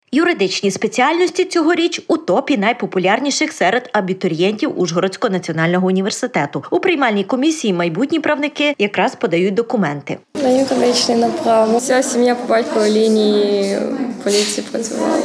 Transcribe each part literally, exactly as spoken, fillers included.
Юридичні спеціальності цьогоріч у топі найпопулярніших серед абітурієнтів Ужгородського національного університету. У приймальній комісії майбутні правники якраз подають документи. На юридичний на право. Вся сім'я по батьковій лінії в поліції працювала.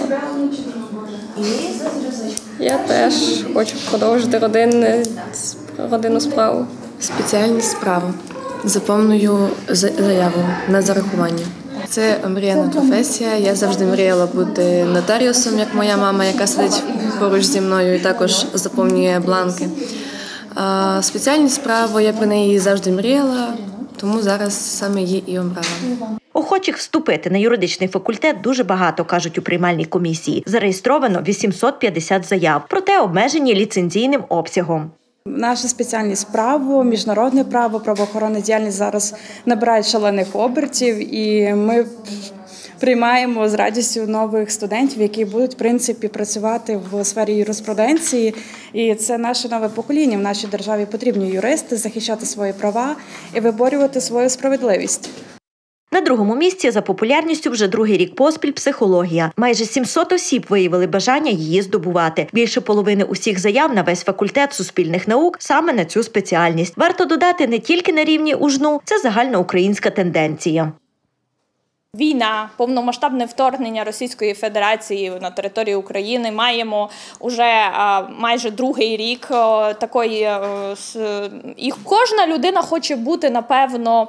Я теж хочу продовжити родинне, родинну справу. Спеціальність справа. Заповнюю заяву на зарахування. Це мріяна професія. Я завжди мріяла бути нотаріусом, як моя мама, яка сидить поруч зі мною і також заповнює бланки. Спеціальність справа, я про неї завжди мріяла, тому зараз саме її і обрала. Охочих вступити на юридичний факультет дуже багато, кажуть у приймальній комісії. Зареєстровано вісімсот п'ятдесят заяв, проте обмежені ліцензійним обсягом. Наша спеціальність право, міжнародне право, правоохоронна діяльність зараз набирають шалених обертів, і ми приймаємо з радістю нових студентів, які будуть, в принципі, працювати в сфері юриспруденції. І це наше нове покоління. В нашій державі потрібні юристи, захищати свої права і виборювати свою справедливість. На другому місці за популярністю вже другий рік поспіль психологія. Майже сімсот осіб виявили бажання її здобувати. Більше половини усіх заяв на весь факультет суспільних наук саме на цю спеціальність. Варто додати, не тільки на рівні УЖНУ, це загальноукраїнська тенденція. Війна, повномасштабне вторгнення Російської Федерації на територію України. Маємо вже майже другий рік такої, і кожна людина хоче бути, напевно,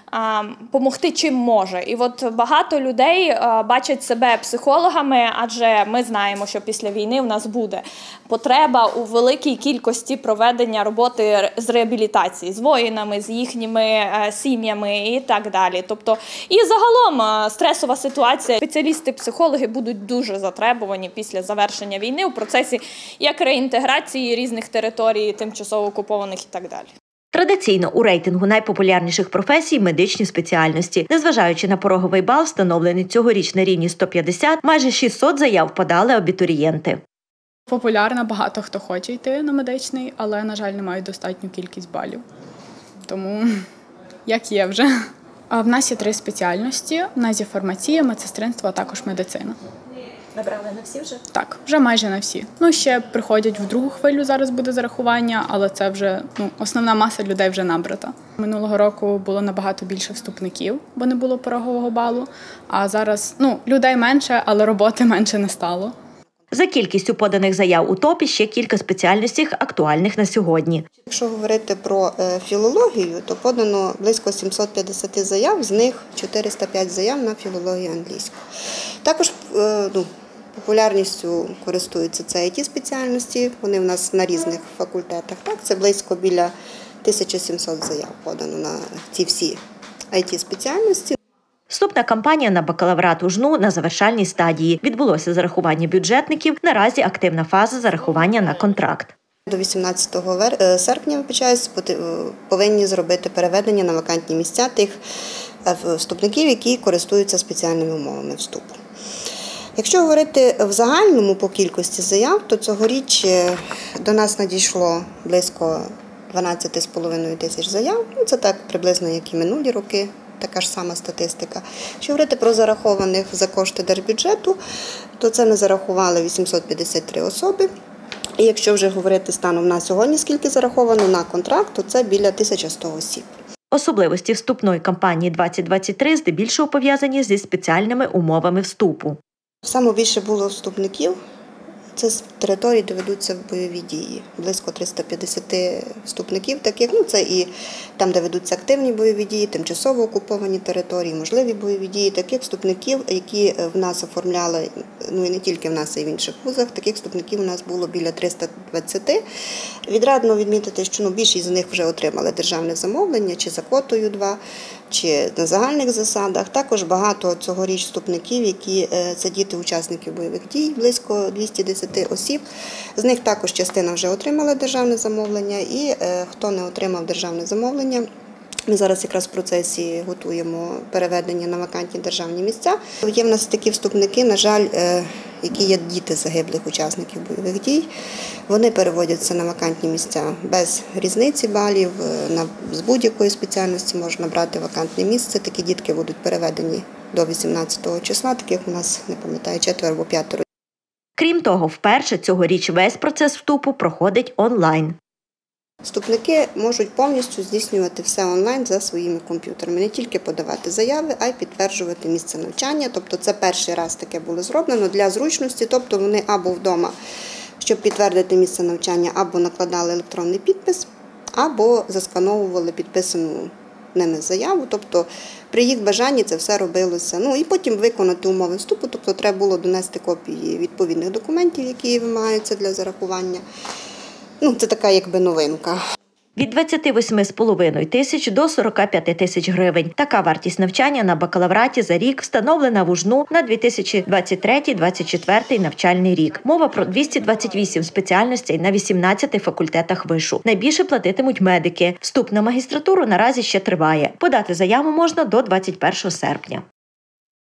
помогти чим може. І от багато людей бачать себе психологами, адже ми знаємо, що після війни в нас буде потреба у великій кількості проведення роботи з реабілітації, з воїнами, з їхніми сім'ями і так далі. Тобто, і загалом стресова ситуація. Спеціалісти-психологи будуть дуже затребувані після завершення війни у процесі як реінтеграції різних територій, тимчасово окупованих і так далі. Традиційно у рейтингу найпопулярніших професій – медичні спеціальності. Незважаючи на пороговий бал, встановлений цьогоріч на рівні сто п'ятдесят, майже шістсот заяв подали абітурієнти. Популярно, багато хто хоче йти на медичний, але, на жаль, не мають достатню кількість балів. Тому, як є вже. А в нас є три спеціальності. В нас є фармація, медсестринство, а також медицина. Набрали на всі вже? Так, вже майже на всі. Ну, ще приходять в другу хвилю, зараз буде зарахування, але це вже, ну, основна маса людей вже набрата. Минулого року було набагато більше вступників, бо не було порогового балу, а зараз, ну, людей менше, але роботи менше не стало. За кількістю поданих заяв у топі ще кілька спеціальностей актуальних на сьогодні. Якщо говорити про філологію, то подано близько сімсот п'ятдесят заяв, з них чотириста п'ять заяв на філологію англійську. Також, ну, популярністю користуються це ай ті-спеціальності, вони в нас на різних факультетах. Так, це близько біля тисячі сімсот заяв подано на ці всі ай ті-спеціальності. Вступна кампанія на бакалаврат УЖНУ на завершальній стадії. Відбулося зарахування бюджетників, наразі активна фаза зарахування на контракт. До вісімнадцятого серпня, вибачаюсь, повинні зробити переведення на вакантні місця тих вступників, які користуються спеціальними умовами вступу. Якщо говорити в загальному по кількості заяв, то цьогоріч до нас надійшло близько дванадцять з половиною тисяч заяв. Це так приблизно, як і минулі роки, така ж сама статистика. Якщо говорити про зарахованих за кошти держбюджету, то це ми зарахували вісімсот п'ятдесят три особи. І якщо вже говорити станом на сьогодні, скільки зараховано на контракт, то це біля тисячі сто осіб. Особливості вступної кампанії двадцять двадцять три здебільшого пов'язані зі спеціальними умовами вступу. Саме більше було вступників. Це з територій, де ведуться бойові дії. Близько триста п'ятдесят вступників таких. Ну, це і там, де ведуться активні бойові дії, тимчасово окуповані території, можливі бойові дії. Таких вступників, які в нас оформляли, ну і не тільки в нас, а й в інших вузах, таких вступників у нас було біля триста двадцять. Відрадно відмітити, що ну, більшість з них вже отримали державне замовлення, чи за квотою два, чи на загальних засадах. Також багато цьогоріч вступників, які це діти учасників бойових дій, близько двісті десять осіб. З них також частина вже отримала державне замовлення, і хто не отримав державне замовлення, ми зараз якраз в процесі готуємо переведення на вакантні державні місця. Є в нас такі вступники, на жаль, які є діти загиблих учасників бойових дій. Вони переводяться на вакантні місця без різниці балів. На, з будь-якої спеціальності можна брати вакантне місце. Такі дітки будуть переведені до вісімнадцятого числа, таких у нас, не пам'ятаю, четверо або п'ятеро. Крім того, вперше цьогоріч весь процес вступу проходить онлайн. Вступники можуть повністю здійснювати все онлайн за своїми комп'ютерами. Не тільки подавати заяви, а й підтверджувати місце навчання. Тобто це перший раз таке було зроблено для зручності. Тобто вони або вдома, щоб підтвердити місце навчання, або накладали електронний підпис, або заскановували підписану ними заяву. Тобто при їх бажанні це все робилося. Ну і потім виконати умови вступу. Тобто треба було донести копії відповідних документів, які вимагаються для зарахування. Ну, це така якби новинка. Від двадцяти восьми з половиною тисяч до сорока п'яти тисяч гривень. Така вартість навчання на бакалавраті за рік встановлена в УЖНУ на дві тисячі двадцять третій - двадцять четвертий навчальний рік. Мова про двісті двадцять вісім спеціальностей на вісімнадцяти факультетах вишу. Найбільше платитимуть медики. Вступ на магістратуру наразі ще триває. Подати заяву можна до двадцять першого серпня.